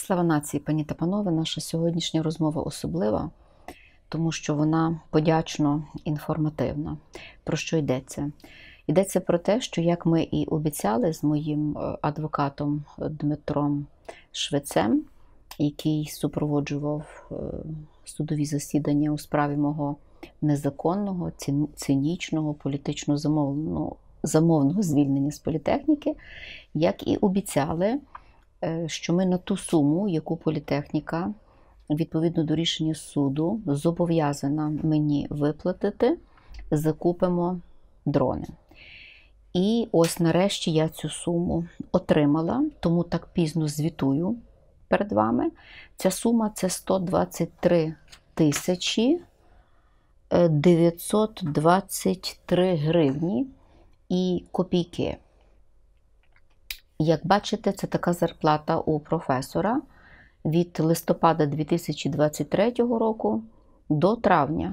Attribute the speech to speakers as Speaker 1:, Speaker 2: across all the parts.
Speaker 1: Слава нації, пані та панове, наша сьогоднішня розмова особлива, тому що вона подячно інформативна. Про що йдеться? Йдеться про те, що, як ми і обіцяли з моїм адвокатом Дмитром Швецем, який супроводжував судові засідання у справі мого незаконного, цинічного, політично замовного звільнення з політехніки, як і обіцяли, що ми на ту суму, яку політехніка, відповідно до рішення суду, зобов'язана мені виплатити, закупимо дрони. І ось нарешті я цю суму отримала, тому так пізно звітую перед вами. Ця сума – це 123 тисячі 923 гривні і копійки. Як бачите, це така зарплата у професора від листопада 2023 року до травня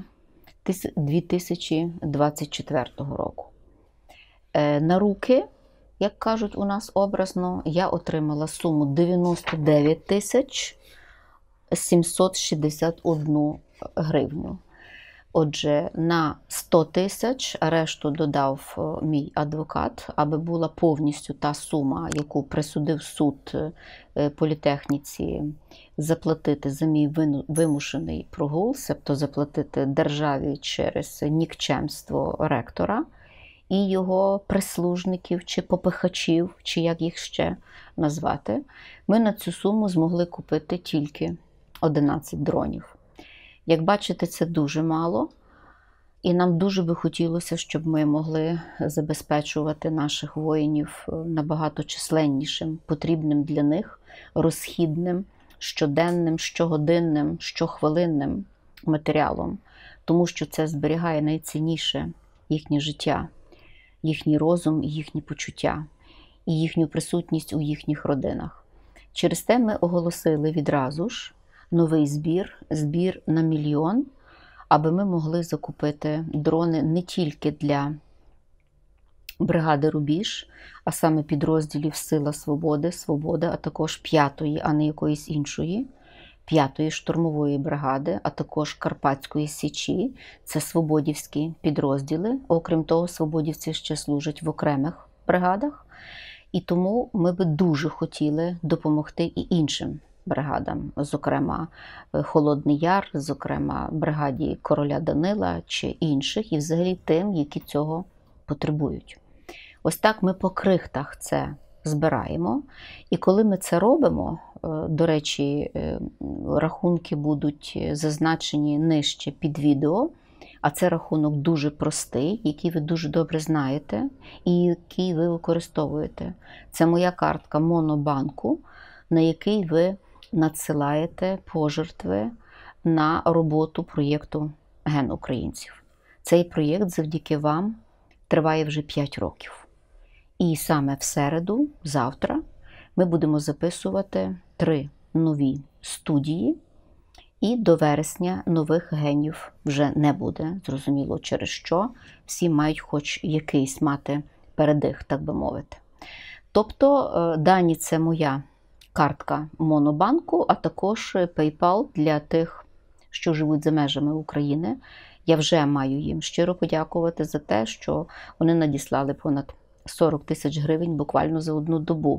Speaker 1: 2024 року. На руки, як кажуть у нас образно, я отримала суму 99 тисяч 761 гривню. Отже, на 100 тисяч решту додав мій адвокат, аби була повністю та сума, яку присудив суд політехніці, заплатити за мій вимушений прогул, себто заплатити державі через нікчемство ректора і його прислужників чи попихачів, чи як їх ще назвати. Ми на цю суму змогли купити тільки 11 дронів. Як бачите, це дуже мало, і нам дуже би хотілося, щоб ми могли забезпечувати наших воїнів набагато численнішим, потрібним для них, розхідним, щоденним, щогодинним, щохвилинним матеріалом, тому що це зберігає найцінніше їхнє життя, їхній розум, їхні почуття і їхню присутність у їхніх родинах. Через те ми оголосили відразу ж новий збір на 1 мільйон, аби ми могли закупити дрони не тільки для бригади «Рубіж», а саме підрозділів «Сила Свободи», «Свобода», а також 5-ї, а не якоїсь іншої, 5-ї штурмової бригади, а також Карпатської Січі. Це свободівські підрозділи. Окрім того, свободівці ще служать в окремих бригадах. І тому ми би дуже хотіли допомогти і іншим бригадам, зокрема Холодний Яр, зокрема бригаді короля Данила чи інших, і взагалі тим, які цього потребують. Ось так ми по крихтах це збираємо. І коли ми це робимо, до речі, рахунки будуть зазначені нижче під відео, а це рахунок дуже простий, який ви дуже добре знаєте і який ви використовуєте. Це моя картка Монобанку, на який ви надсилаєте пожертви на роботу проєкту «Ген українців». Цей проєкт завдяки вам триває вже 5 років. І саме в середу, завтра, ми будемо записувати 3 нові студії, і до вересня нових генів вже не буде. Зрозуміло, через що. Всі мають хоч якийсь мати передих, так би мовити. Тобто, дані – це моя картка Монобанку, а також PayPal для тих, що живуть за межами України. Я вже маю їм щиро подякувати за те, що вони надіслали понад 40 тисяч гривень буквально за 1 добу,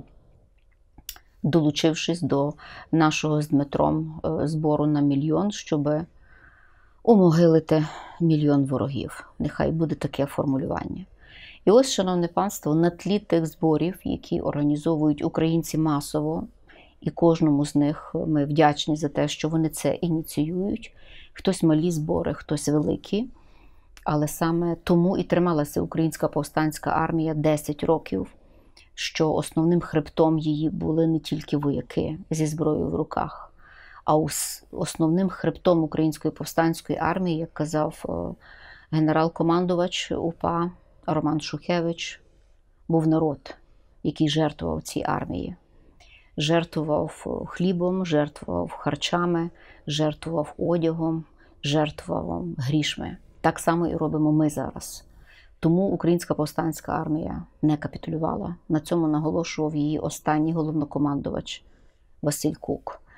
Speaker 1: долучившись до нашого з Дмитром збору на 1 мільйон, щоб умогилити 1 мільйон ворогів. Нехай буде таке формулювання. І ось, шановне панство, на тлі тих зборів, які організовують українці масово, і кожному з них ми вдячні за те, що вони це ініціюють. Хтось малі збори, хтось великі. Але саме тому і трималася Українська повстанська армія 10 років, що основним хребтом її були не тільки вояки зі зброєю в руках, а основним хребтом Української повстанської армії, як казав генерал-командувач УПА Роман Шухевич, був народ, який жертвував цій армії. Жертвував хлібом, жертвував харчами, жертвував одягом, жертвував грішми. Так само і робимо ми зараз. Тому Українська повстанська армія не капітулювала. На цьому наголошував її останній головнокомандувач Василь Кук.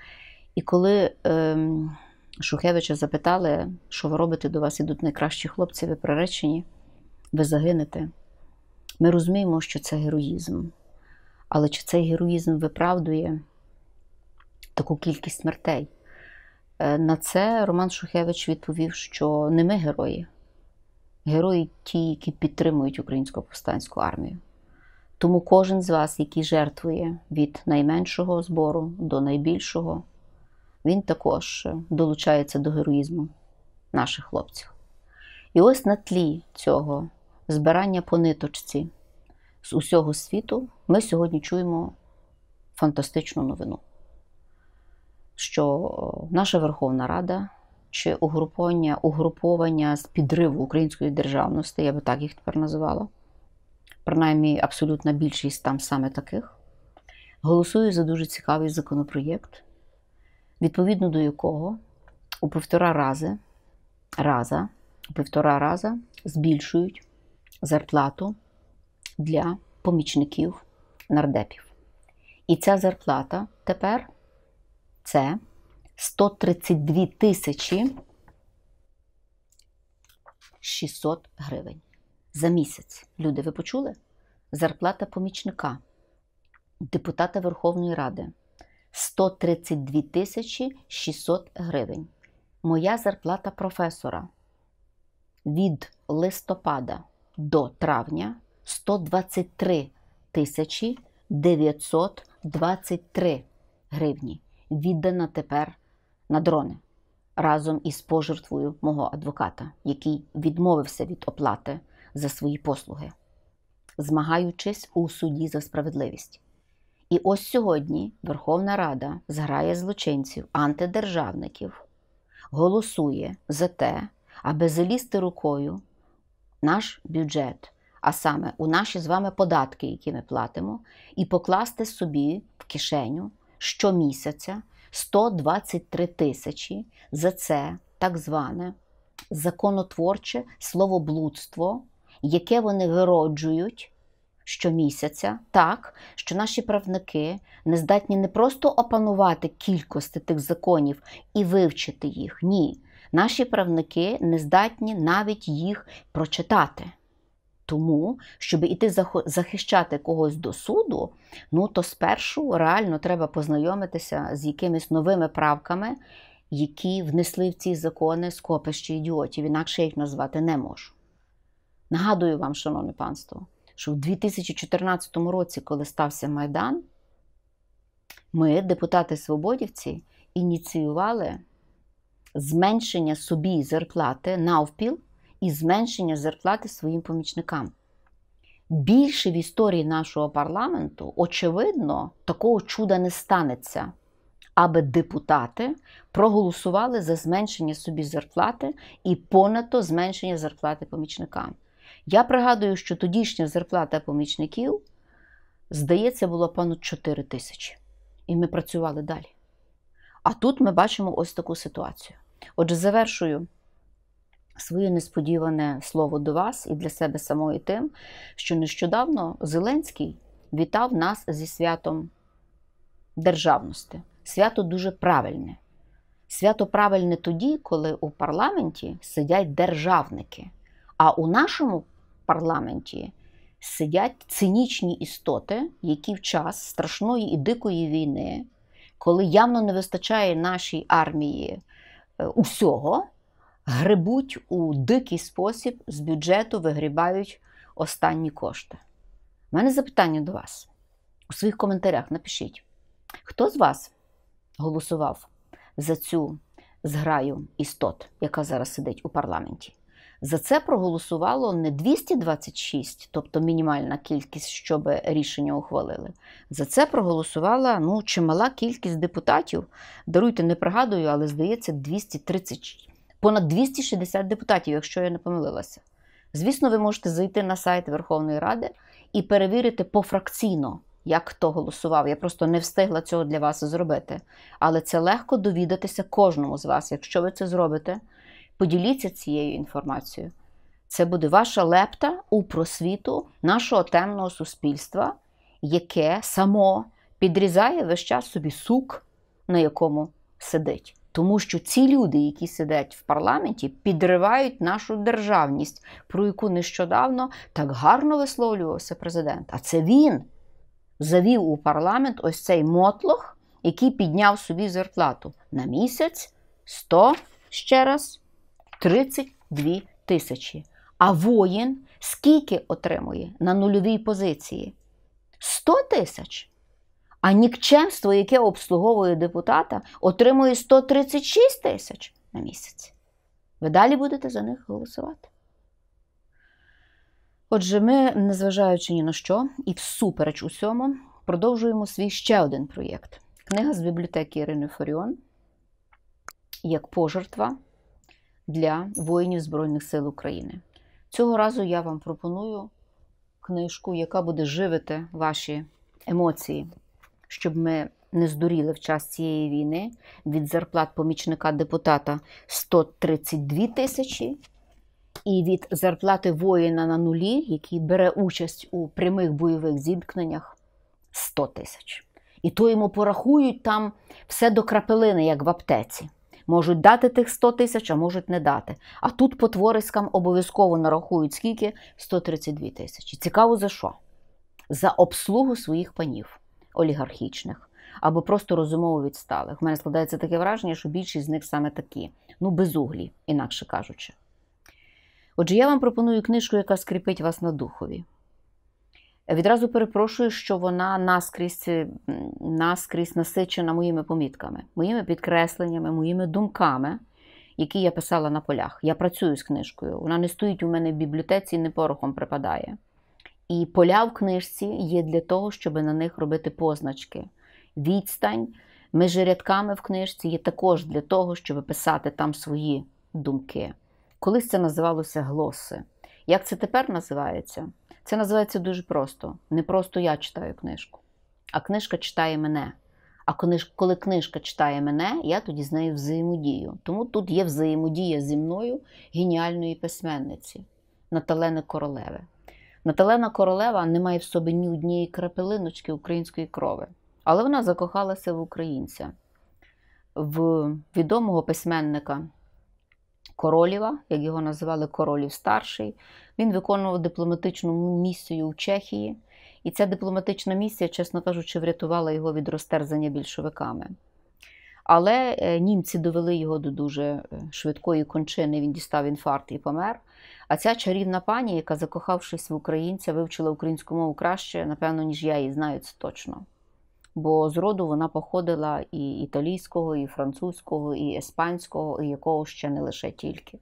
Speaker 1: І коли Шухевича запитали, що ви робите, до вас ідуть найкращі хлопці, ви приречені, ви загинете. Ми розуміємо, що це героїзм. Але чи цей героїзм виправдує таку кількість смертей? На це Роман Шухевич відповів, що не ми герої. Герої ті, які підтримують українську повстанську армію. Тому кожен з вас, який жертвує від найменшого збору до найбільшого, він також долучається до героїзму наших хлопців. І ось на тлі цього збирання по ниточці з усього світу ми сьогодні чуємо фантастичну новину, що наша Верховна Рада чи угруповання з підриву української державності, я би так їх тепер називала, принаймні абсолютна більшість там саме таких, голосує за дуже цікавий законопроєкт, відповідно до якого у півтора рази збільшують зарплату для помічників нардепів. І ця зарплата тепер це 132 тисячі 600 гривень за місяць. Люди, ви почули? Зарплата помічника, депутата Верховної Ради. 132 тисячі 600 гривень. Моя зарплата професора від листопада до травня 123 тисячі 923 гривні. Віддана тепер на дрони. Разом із пожертвою мого адвоката, який відмовився від оплати за свої послуги, змагаючись у суді за справедливість. І ось сьогодні Верховна Рада зграє злочинців, антидержавників, голосує за те, аби залізти рукою наш бюджет, а саме у наші з вами податки, які ми платимо, і покласти собі в кишеню щомісяця 123 тисячі за це так зване законотворче словоблудство, яке вони вироджують щомісяця, так, що наші правники не здатні не просто опанувати кількості тих законів і вивчити їх. Ні, наші правники не здатні навіть їх прочитати. Тому, щоб іти захищати когось до суду, то спершу реально треба познайомитися з якимись новими правками, які внесли в ці закони скопище ідіотів, інакше я їх назвати не можу. Нагадую вам, шановне панство, що в 2014 році, коли стався Майдан, ми, депутати-свободівці, ініціювали зменшення собі зарплати навпіл і зменшення зарплати своїм помічникам. Більше в історії нашого парламенту, очевидно, такого чуда не станеться, аби депутати проголосували за зменшення собі зарплати і понадто зменшення зарплати помічникам. Я пригадую, що тодішня зарплата помічників, здається, була понад 4 тисячі. І ми працювали далі. А тут ми бачимо ось таку ситуацію. Отже, завершую своє несподіване слово до вас і для себе самої тим, що нещодавно Зеленський вітав нас зі святом державності. Свято дуже правильне. Свято правильне тоді, коли у парламенті сидять державники, а у нашому парламенті сидять цинічні істоти, які в час страшної і дикої війни, коли явно не вистачає нашій армії усього, гребуть у дикий спосіб з бюджету, вигрібають останні кошти. У мене запитання до вас. У своїх коментарях напишіть, хто з вас голосував за цю зграю істот, яка зараз сидить у парламенті? За це проголосувало не 226, тобто мінімальна кількість, щоб рішення ухвалили. За це проголосувала чимала кількість депутатів. Даруйте, не пригадую, але здається 230, понад 260 депутатів, якщо я не помилилася. Звісно, ви можете зайти на сайт Верховної Ради і перевірити пофракційно, як хто голосував. Я просто не встигла цього для вас зробити. Але це легко довідатися кожному з вас. Якщо ви це зробите, поділіться цією інформацією. Це буде ваша лепта у просвіту нашого темного суспільства, яке само підрізає весь час собі сук, на якому сидить? Тому що ці люди, які сидять в парламенті, підривають нашу державність, про яку нещодавно так гарно висловлювався президент. А це він завів у парламент ось цей мотлох, який підняв собі зарплату на місяць 32 тисячі. А воїн скільки отримує на нульовій позиції? 100 тисяч. А нікчемство, яке обслуговує депутата, отримує 136 тисяч на місяць. Ви далі будете за них голосувати? Отже, ми, незважаючи ні на що, і всупереч усьому, продовжуємо свій ще один проєкт. Книга з бібліотеки Ірини Фаріон як пожертва для воїнів Збройних сил України. Цього разу я вам пропоную книжку, яка буде живити ваші емоції, щоб ми не здуріли в час цієї війни від зарплат помічника депутата 132 тисячі і від зарплати воїна на нулі, який бере участь у прямих бойових зіткненнях, 100 тисяч. І то йому порахують там все до крапелини, як в аптеці. Можуть дати тих 100 тисяч, а можуть не дати. А тут потвориськам обов'язково нарахують скільки? 132 тисячі. Цікаво за що? За обслугу своїх панів олігархічних або просто розумово відсталих. У мене складається таке враження, що більшість з них саме такі. Безуглі, інакше кажучи. Отже, я вам пропоную книжку, яка скріпить вас на духові. Відразу перепрошую, що вона наскрізь насичена моїми помітками, моїми підкресленнями, моїми думками, які я писала на полях. Я працюю з книжкою. Вона не стоїть у мене в бібліотеці і не порохом припадає. І поля в книжці є для того, щоб на них робити позначки. Відстань між рядками в книжці є також для того, щоб писати там свої думки. Колись це називалося глоси. Як це тепер називається? Це називається дуже просто. Не просто я читаю книжку, а книжка читає мене. А коли книжка читає мене, я тоді з нею взаємодію. Тому тут є взаємодія зі мною геніальної письменниці Наталени Королеви. Наталена Королева не має в собі ні однієї крапелиночки української крови. Але вона закохалася в українця, в відомого письменника Королєва, як його називали Королєв-старший. Він виконував дипломатичну місію в Чехії. І ця дипломатична місія, чесно кажучи, врятувала його від розтерзання більшовиками. Але німці довели його до дуже швидкої кончини, він дістав інфаркт і помер. А ця чарівна пані, яка, закохавшись в українця, вивчила українську мову краще, напевно, ніж я її знаю, це точно. Бо з роду вона походила і італійського, і французького, і іспанського, і якого ще не лише тільки.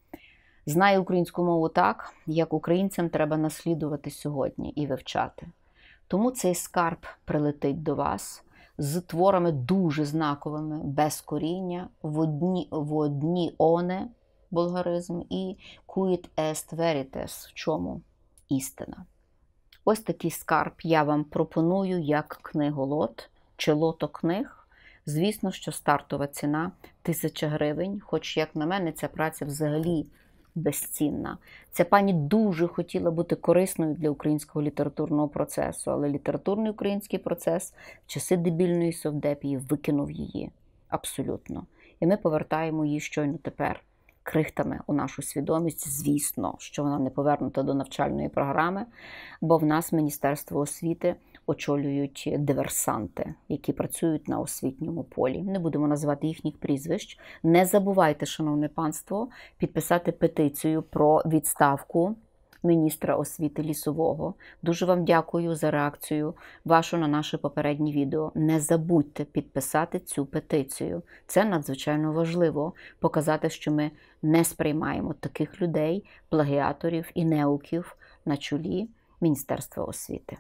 Speaker 1: Знає українську мову так, як українцям треба наслідувати сьогодні і вивчати. Тому цей скарб прилетить до вас з творами дуже знаковими, без коріння, в одні оне, болгаризм, і quid est veritas, в чому істина. Ось такий скарб я вам пропоную як книголот чи лото книг. Звісно, що стартова ціна 1000 гривень, хоч, як на мене, ця праця взагалі безцінна. Ця пані дуже хотіла бути корисною для українського літературного процесу, але літературний український процес в часи дебільної совдепії викинув її абсолютно. І ми повертаємо її щойно тепер крихтами у нашу свідомість. Звісно, що вона не повернута до навчальної програми, бо в нас Міністерство освіти очолюють диверсанти, які працюють на освітньому полі. Не будемо називати їхніх прізвищ. Не забувайте, шановне панство, підписати петицію про відставку міністра освіти Лісового. Дуже вам дякую за реакцію вашу на наше попереднє відео. Не забудьте підписати цю петицію. Це надзвичайно важливо – показати, що ми не сприймаємо таких людей, плагіаторів і неуків на чолі Міністерства освіти.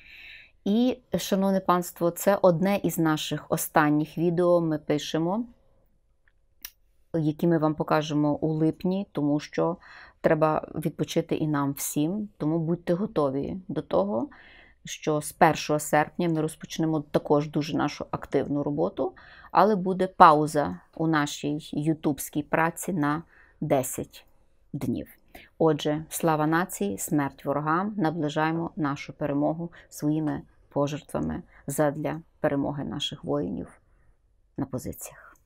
Speaker 1: І, шановне панство, це одне із наших останніх відео ми пишемо, які ми вам покажемо у липні, тому що треба відпочити і нам всім. Тому будьте готові до того, що з 1 серпня ми розпочнемо також дуже нашу активну роботу, але буде пауза у нашій ютубській праці на 10 днів. Отже, слава нації, смерть ворогам, наближаємо нашу перемогу своїми пожертвами задля перемоги наших воїнів на позиціях.